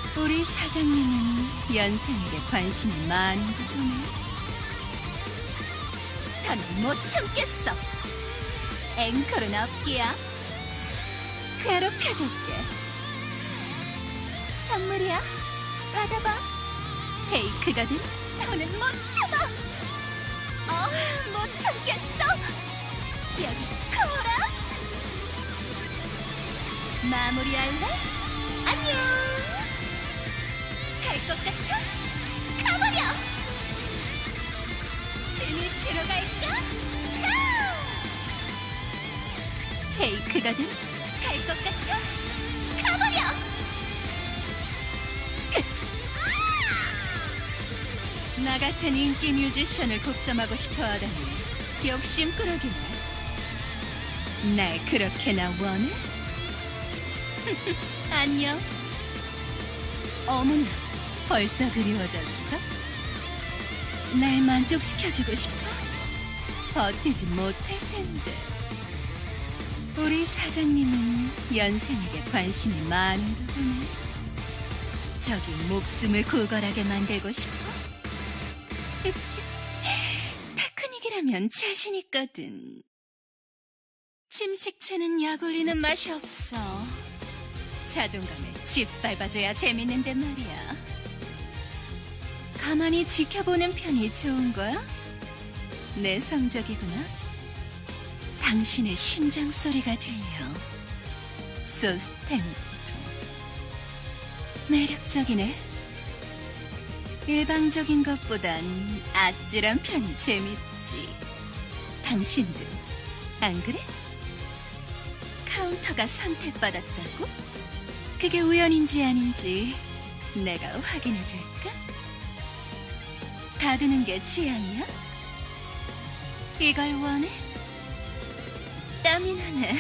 우리 사장님은 연생에게 관심이 많은가 보네. 더는 못 참겠어. 앵콜은 없기야. 괴롭혀줄게. 선물이야. 받아봐. 페이크거든. 더는 못 참아. 못 참겠어. 여기 코러스. 마무리할래? 안녕. 갈 것 같아? 가버려. 피니쉬로 갈까? 차! 페이크거든. 갈 것 같아? 가버려. 나 같은 인기 뮤지션을 독점하고 싶어 하다니 욕심꾸러기네. 날 그렇게나 원해? 안녕. 어머나, 벌써 그리워졌어? 날 만족시켜주고 싶어? 버티지 못할 텐데. 우리 사장님은 연생에게 관심이 많은가 보네. 저기 목숨을 구걸하게 만들고 싶어? 테크닉이라면 자신 있거든. 침식체는 약 올리는 맛이 없어. 자존감을 짓밟아줘야 재밌는데 말이야. 가만히 지켜보는 편이 좋은 거야? 내 성적이구나. 당신의 심장 소리가 들려. 소스테니토. 매력적이네. 일방적인 것보단 아찔한 편이 재밌지. 당신도 안 그래? 카운터가 선택받았다고? 그게 우연인지 아닌지 내가 확인해줄까? 다두는 게 취향이야? 이걸 원해? 땀이 나네.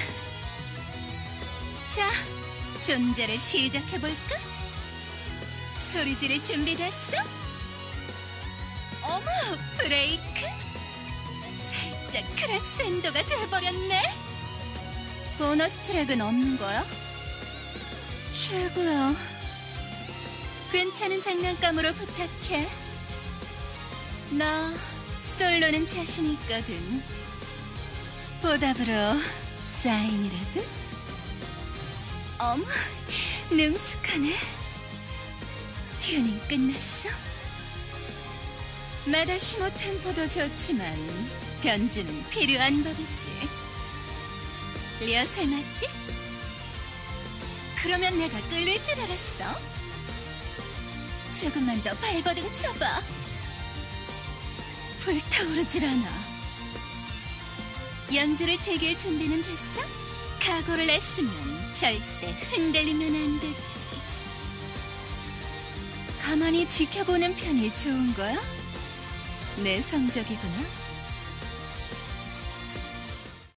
자, 존재를 시작해볼까? 소리 지를 준비됐어? 어머, 브레이크? 살짝 크레센도가 돼버렸네? 보너스 트랙은 없는 거야? 최고야. 괜찮은 장난감으로 부탁해. 나 솔로는 자신 있거든. 보답으로 사인이라도? 어머, 능숙하네. 튜닝 끝났어? 마다시모 템포도 좋지만 변주는 필요한 법이지. 리허설 맞지? 그러면 내가 끌릴 줄 알았어. 조금만 더 발버둥 쳐봐. 불타오르질 않아. 연주를 즐길 준비는 됐어? 각오를 했으면 절대 흔들리면 안 되지. 가만히 지켜보는 편이 좋은 거야? 내 성적이구나.